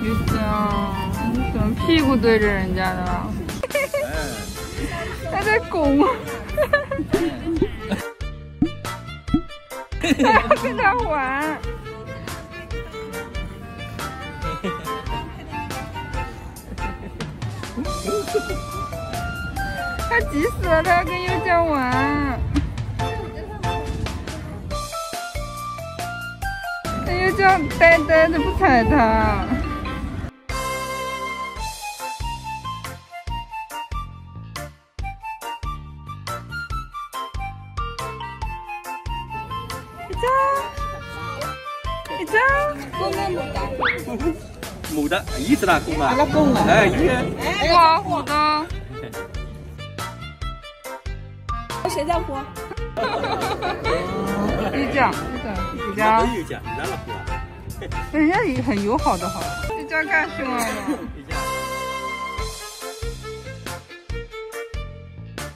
玉江，你怎么屁股对着人家的？他在拱，他要跟他玩。他急死了，他要跟优江玩。那优江呆呆的不睬他。一张，公的母的， 母的，一只啦公啊， 那公啊， 哎，一个， 哇，虎的， 谁在乎？ 一张，一张， 一家，咱了虎啊， 人家也很友好的好，一张干什么了？ 一家，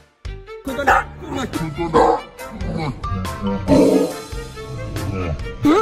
快点，快点，